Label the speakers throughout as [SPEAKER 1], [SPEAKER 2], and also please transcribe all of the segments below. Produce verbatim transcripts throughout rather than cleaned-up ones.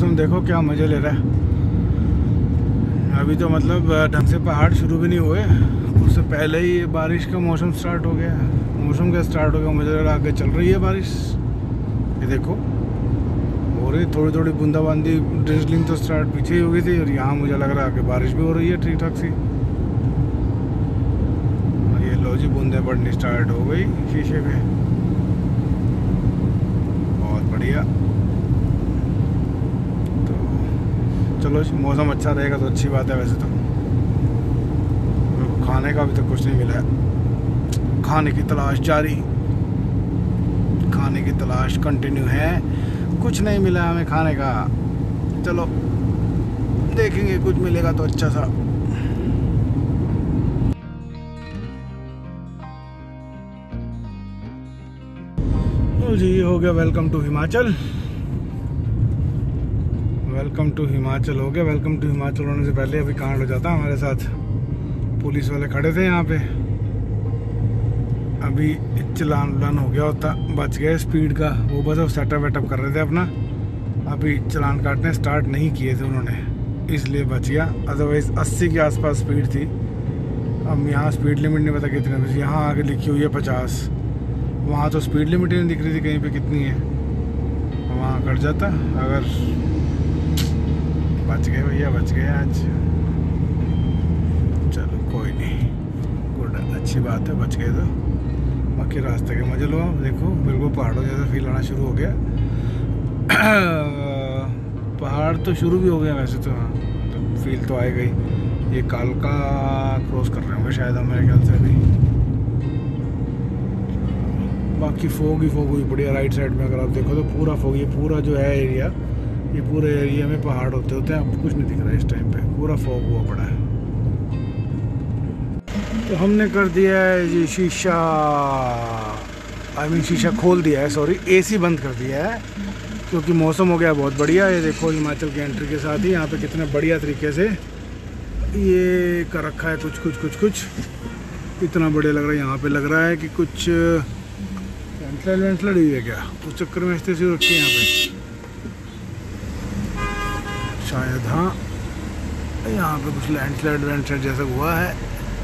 [SPEAKER 1] मौसम देखो क्या मज़े ले रहा है। अभी तो मतलब ढंग से पहाड़ शुरू भी नहीं हुए, उससे पहले ही बारिश का मौसम स्टार्ट हो गया। मौसम क्या स्टार्ट हो गया, मुझे लग रहा है आगे चल रही है बारिश। ये देखो हो रही थोड़ी थोड़ी बूंदाबांदी, ड्रिजलिंग तो स्टार्ट पीछे ही हो गई थी, और यहाँ मुझे लग रहा है कि बारिश भी हो रही है ठीक ठाक सी। ये लो जी बूंदें पड़नी स्टार्ट हो गई शीशे पे, बहुत बढ़िया। तो चलो मौसम अच्छा रहेगा तो अच्छी बात है। वैसे तो खाने का भी तो कुछ नहीं मिला है, खाने की तलाश जारी, खाने की तलाश कंटिन्यू है। कुछ नहीं मिला हमें खाने का, चलो देखेंगे कुछ मिलेगा तो अच्छा सा। तो जी हो गया welcome to Himachal, welcome to Himachal हो गया। वेलकम टू हिमाचल होने से पहले अभी कांड हो जाता हमारे साथ। पुलिस वाले खड़े थे यहाँ पे, अभी चलान उलान हो गया होता, बच गए स्पीड का। वो बस सेटअप वेटअप कर रहे थे अपना, अभी चलान काटने स्टार्ट नहीं किए थे उन्होंने, इसलिए बच गया। अदरवाइज़ अस्सी के आसपास स्पीड थी। अब यहाँ स्पीड लिमिट नहीं पता कितने, बस यहाँ आगे लिखी हुई है पचास, वहाँ तो स्पीड लिमिट ही नहीं दिख रही थी कहीं पे कितनी है। वहाँ कट जाता। अगर बच गए भैया, बच गए आज, चलो कोई नहीं, गुड, अच्छी बात है बच गए तो। बाकी रास्ते के मजे लो, देखो बिल्कुल पहाड़ों जैसा फील आना शुरू हो गया। पहाड़ तो शुरू भी हो गया वैसे तो, हाँ तो फील तो आएगा ही। ये कालका क्रॉस कर रहे होंगे शायद हम, मेरे ख्याल से अभी। बाकी फोग ही फोग हुई पड़ी है राइट साइड में, अगर आप देखो तो पूरा फोग, ये पूरा जो है एरिया, ये पूरे एरिया में पहाड़ होते होते हैं, अब कुछ नहीं दिख रहा है इस टाइम पे, पूरा फॉग हुआ पड़ा है। तो हमने कर दिया है जी शीशा, आई मीन शीशा खोल दिया है, सॉरी एसी बंद कर दिया है, क्योंकि मौसम हो गया बहुत बढ़िया। ये देखो हिमाचल के एंट्री के साथ ही यहाँ पे कितने बढ़िया तरीके से ये कर रखा है, कुछ कुछ कुछ कुछ इतना बढ़िया लग रहा है। यहाँ पे लग रहा है कि कुछ वेंसलर वेंसलर हुई है क्या, उस चक्कर में ऐसे सी रखी है यहाँ पे शायद। हाँ यहाँ पे कुछ लैंडस्लाइड वैंडस्लाइड जैसा हुआ है,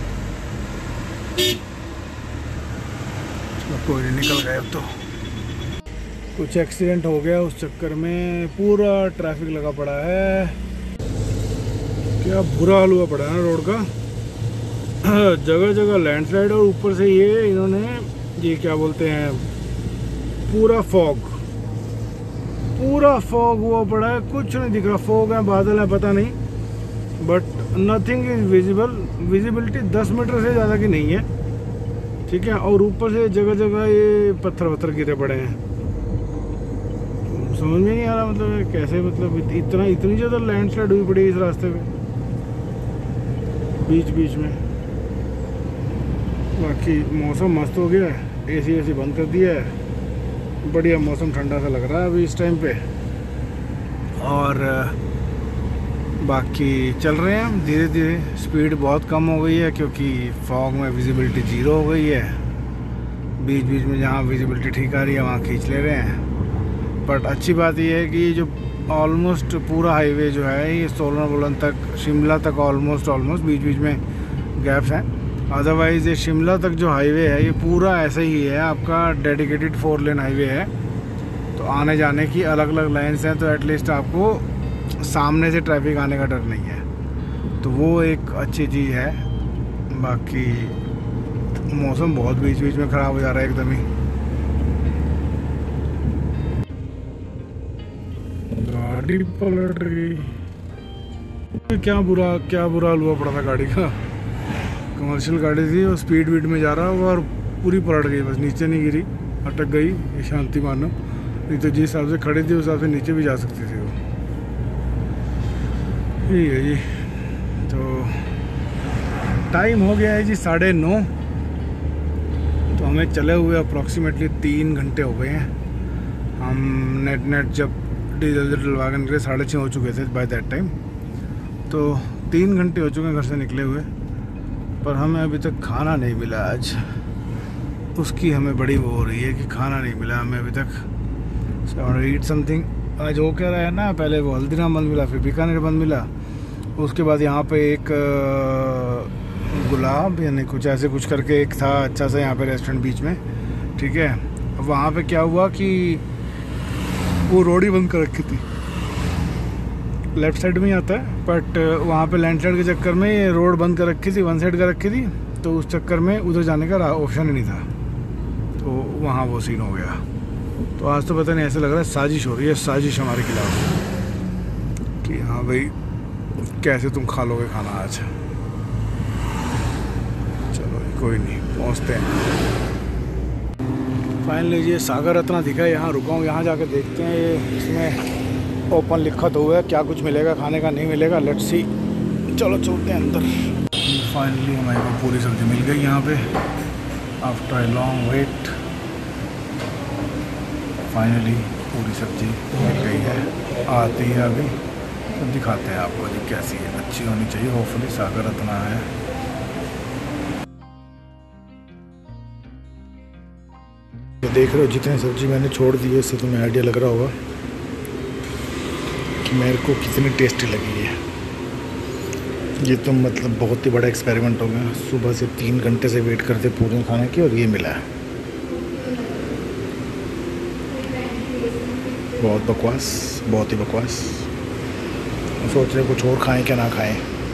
[SPEAKER 1] कोई नहीं, निकल गए अब तो। कुछ एक्सीडेंट हो गया उस चक्कर में पूरा ट्रैफिक लगा पड़ा है, क्या बुरा हाल हुआ पड़ा है ना रोड का, जगह जगह लैंडस्लाइड, और ऊपर से ये इन्होंने ये क्या बोलते हैं, पूरा फॉग, पूरा फॉग हुआ पड़ा है, कुछ नहीं दिख रहा। फॉग है, बादल है, पता नहीं, but nothing is visible. Visibility दस मीटर से ज़्यादा की नहीं है, ठीक है। और ऊपर से जगह जगह ये पत्थर पत्थर गिरे पड़े हैं, समझ में नहीं आ रहा मतलब कैसे, मतलब इतना इतनी ज़्यादा लैंडस्लाइड हुई पड़ी है इस रास्ते पे बीच बीच में। बाकी मौसम मस्त हो गया है, एसी एसी बंद कर दिया है, बढ़िया मौसम ठंडा सा लग रहा है अभी इस टाइम पे। और बाकी चल रहे हैं हम धीरे धीरे, स्पीड बहुत कम हो गई है क्योंकि फॉग में विजिबिलिटी ज़ीरो हो गई है। बीच बीच में जहाँ विजिबिलिटी ठीक आ रही है वहाँ खींच ले रहे हैं। बट अच्छी बात यह है कि जो ऑलमोस्ट पूरा हाईवे जो है ये सोलन वोलन तक, शिमला तक ऑलमोस्ट ऑलमोस्ट बीच बीच में गैप्स हैं। अदरवाइज़ ये शिमला तक जो हाईवे है ये पूरा ऐसा ही है, आपका डेडिकेटेड फोर लेन हाईवे है, तो आने जाने की अलग अलग लाइन्स हैं, तो एटलीस्ट आपको सामने से ट्रैफिक आने का डर नहीं है, तो वो एक अच्छी चीज़ है। बाकी मौसम बहुत बीच बीच में ख़राब हो जा रहा है एकदम ही, गाड़ी पलट गई, क्या बुरा क्या बुरा हुआ पड़ा था गाड़ी का। कमर्शियल गाड़ी थी और स्पीड वीड में जा रहा हुआ और पूरी पलट गई, बस नीचे नहीं गिरी, अटक गई। ये शांति मानो, नहीं तो जिस हिसाब से खड़ी थी उस हिसाब से नीचे भी जा सकती थी वो। यही है जी। तो टाइम हो गया है जी साढ़े नौ, तो हमें चले हुए अप्रॉक्सीमेटली तीन घंटे हो गए हैं। हम नेट नेट जब डीजल डलवा के निकले साढ़े छः हो चुके थे बाय दैट टाइम, तो तीन घंटे हो चुके हैं घर से निकले हुए, पर हमें अभी तक खाना नहीं मिला आज। उसकी हमें बड़ी वो हो रही है कि खाना नहीं मिला हमें अभी तक। So I want to eat something आज हो क्या रहा है ना, पहले वो हल्दीराम बंद मिला, फिर बीकानेर बंद मिला, उसके बाद यहाँ पे एक गुलाब यानी कुछ ऐसे कुछ करके एक था अच्छा सा यहाँ पे रेस्टोरेंट बीच में, ठीक है। वहाँ पे क्या हुआ कि वो रोड ही बंद कर रखी थी, लेफ़्ट साइड में ही आता है, बट वहाँ पे लैंडस्लाइड के चक्कर में ये रोड बंद कर रखी थी, वन साइड कर रखी थी, तो उस चक्कर में उधर जाने का ऑप्शन ही नहीं था, तो वहाँ वो सीन हो गया। तो आज तो पता नहीं, ऐसा लग रहा है साजिश हो रही है, साजिश हमारे खिलाफ कि हाँ भाई कैसे तुम खा लोगे खाना आज। चलो कोई नहीं, पहुँचते हैं। फाइनली ये सागर रत्ना दिखा है, यहाँ रुका हूँ, यहाँ जाकर देखते हैं ये इसमें ओपन लिखा तो हुआ है, क्या कुछ मिलेगा खाने का, नहीं मिलेगा, लेट्स सी। चलो चलते हैं अंदर। फाइनली हमारे को पूरी सब्ज़ी मिल गई यहाँ पे after a long wait. Finally पूरी सब्ज़ी मिल गई है, आती है अभी, तो दिखाते हैं आपको जी कैसी है। अच्छी होनी चाहिए, होपफुली सागर रत्ना है। तो देख रहे हो जितनी सब्ज़ी मैंने छोड़ दी है, इससे तुम्हें आइडिया लग रहा होगा कि मेरे को कितनी टेस्टी लगी है। ये तो मतलब बहुत ही बड़ा एक्सपेरिमेंट हो गया, सुबह से तीन घंटे से वेट करते पूरे खाने की और ये मिला है। बहुत बकवास, बहुत ही बकवास। सोच रहे कुछ और खाएं क्या ना खाएं,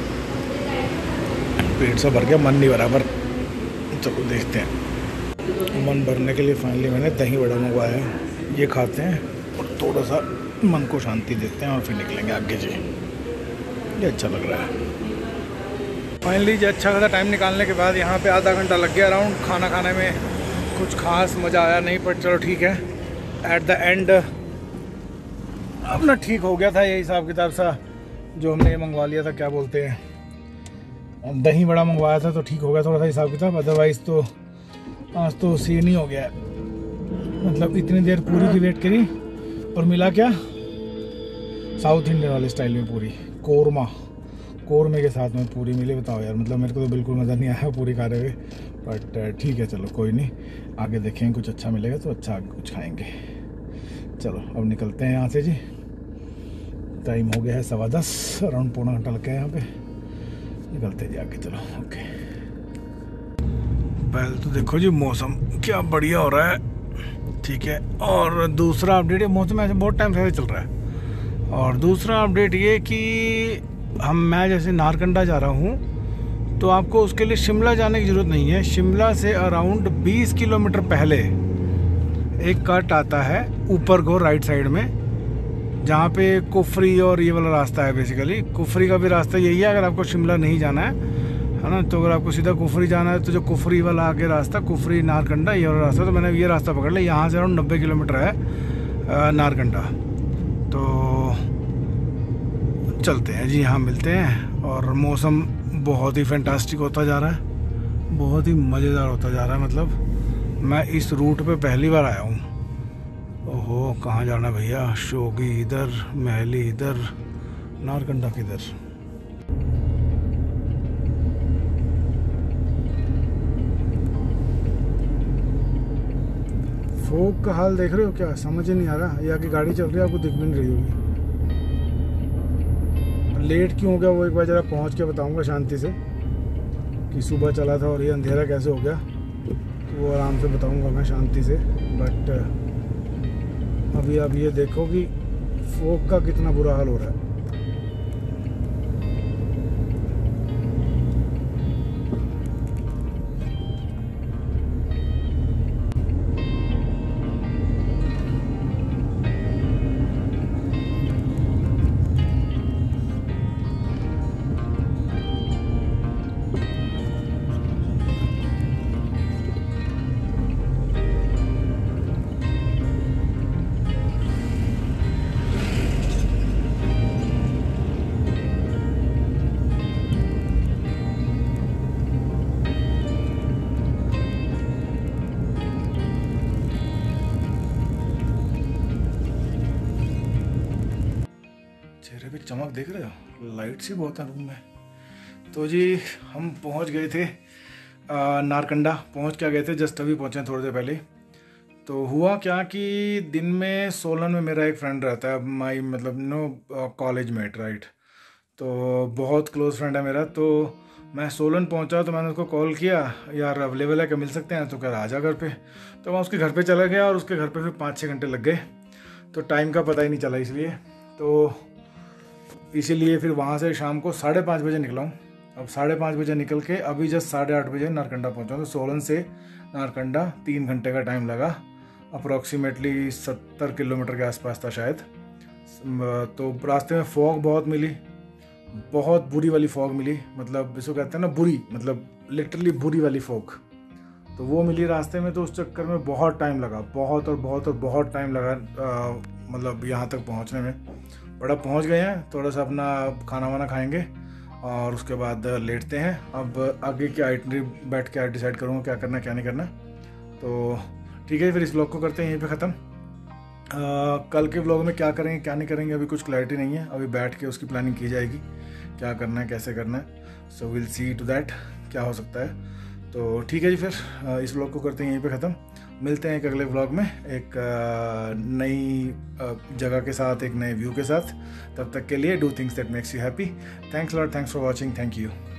[SPEAKER 1] पेट सा भर गया, मन नहीं बराबर। चलो देखते हैं। मन भरने के लिए फाइनली मैंने दही वड़ा मंगवाया है, ये खाते हैं और थोड़ा सा मन को शांति देते हैं और फिर निकलेंगे आगे जी। ये अच्छा लग रहा है। फाइनली जी अच्छा खासा टाइम निकालने के बाद यहाँ पे आधा घंटा लग गया अराउंड। खाना खाने में कुछ खास मज़ा आया नहीं, पर चलो ठीक है, एट द एंड अपना ठीक हो गया था ये हिसाब किताब सा जो हमने ये मंगवा लिया था, क्या बोलते हैं, दही बड़ा मंगवाया था, तो ठीक हो गया थोड़ा सा हिसाब किताब। अदरवाइज़ तो आज तो सीन ही हो गया, मतलब इतनी देर पूरी की वेट करी और मिला क्या, साउथ इंडियन वाले स्टाइल में पूरी, कोरमा कोरमे के साथ में पूरी मिली। बताओ यार, मतलब मेरे को तो बिल्कुल मज़ा नहीं आया पूरी खा रहे हुए, बट ठीक है चलो कोई नहीं, आगे देखेंगे कुछ अच्छा मिलेगा तो अच्छा आगे कुछ खाएंगे। चलो अब निकलते हैं यहाँ से जी, टाइम हो गया है सवा दस, अराउंड पौना घंटा लग गया यहाँ पे, निकलते जी आगे। चलो ओके। पहले तो देखो जी मौसम क्या बढ़िया हो रहा है, ठीक है। और दूसरा अपडेट, ये मौसम ऐसे बहुत टाइम से चल रहा है। और दूसरा अपडेट ये कि हम मैं जैसे नारकंडा जा रहा हूँ, तो आपको उसके लिए शिमला जाने की ज़रूरत नहीं है। शिमला से अराउंड बीस किलोमीटर पहले एक कट आता है ऊपर को राइट साइड में, जहाँ पे कुफरी और ये वाला रास्ता है। बेसिकली कुफरी का भी रास्ता यही है, अगर आपको शिमला नहीं जाना है है ना, तो अगर आपको सीधा कुफरी जाना है तो जो कुफरी वाला आगे रास्ता, कुफरी नारकंडा ये वाला रास्ता, तो मैंने ये रास्ता पकड़ लिया। यहाँ से अराउंड नब्बे किलोमीटर है नारकंडा, तो चलते हैं जी, यहाँ मिलते हैं। और मौसम बहुत ही फैंटास्टिक होता जा रहा है, बहुत ही मज़ेदार होता जा रहा है। मतलब मैं इस रूट पे पहली बार आया हूँ। ओहो कहाँ जाना भैया, शोगी इधर, महली इधर, नारकंडा किधर। फोक का हाल देख रहे हो क्या, समझ ही नहीं आ रहा, या कि गाड़ी चल रही है आपको दिख भी नहीं रही होगी। लेट क्यों हो गया वो एक बार ज़रा पहुंच के बताऊंगा शांति से, कि सुबह चला था और ये अंधेरा कैसे हो गया, तो वो आराम से बताऊंगा मैं शांति से। बट अभी आप ये देखो कि फोक का कितना बुरा हाल हो रहा है। चेहरे पे चमक देख रहे हो, लाइट्स ही बहुत है रूम में। तो जी हम पहुंच गए थे आ, नारकंडा पहुंच क्या गए थे, जस्ट अभी पहुंचे थोड़ी देर पहले। तो हुआ क्या कि दिन में सोलन में मेरा एक फ्रेंड रहता है, माई मतलब नो कॉलेज मेट राइट, तो बहुत क्लोज फ्रेंड है मेरा। तो मैं सोलन पहुंचा तो मैंने उसको कॉल किया, यार अवेलेबल है क्या, मिल सकते हैं? तो कह आ जा घर पे। तो मैं उसके घर पे चला गया और उसके घर पे फिर पाँच छः घंटे लग गए, तो टाइम का पता ही नहीं चला। इसलिए तो इसीलिए फिर वहाँ से शाम को साढ़े पाँच बजे निकला हूँ। अब साढ़े पाँच बजे निकल के अभी जस्ट साढ़े आठ बजे नारकंडा पहुँचा। तो सोलन से नारकंडा तीन घंटे का टाइम लगा, अप्रॉक्सीमेटली सत्तर किलोमीटर के आसपास था शायद। तो रास्ते में फॉग बहुत मिली, बहुत बुरी वाली फॉग मिली, मतलब इसको कहते हैं ना बुरी, मतलब लिटरली बुरी वाली फॉग, तो वो मिली रास्ते में। तो उस चक्कर में बहुत टाइम लगा, बहुत और बहुत और बहुत टाइम लगा आ, मतलब यहाँ तक पहुँचने में। बट अब पहुँच गए हैं, थोड़ा सा अपना खाना वाना खाएंगे और उसके बाद लेटते हैं। अब आगे की आइटनरी बैठ के डिसाइड करूँगा क्या करना क्या नहीं करना। तो ठीक है, फिर इस ब्लॉग को करते हैं यहीं पे ख़त्म। कल के ब्लॉग में क्या करेंगे क्या नहीं करेंगे अभी कुछ क्लैरिटी नहीं है, अभी बैठ के उसकी प्लानिंग की जाएगी, क्या करना है कैसे करना है। So will see to that क्या हो सकता है। तो ठीक है जी, फिर इस ब्लॉग को करते हैं यहीं पे ख़त्म। मिलते हैं एक अगले ब्लॉग में एक नई जगह के साथ, एक नए व्यू के साथ। तब तक के लिए do things that makes you happy. Thanks lot, thanks for watching, thank you.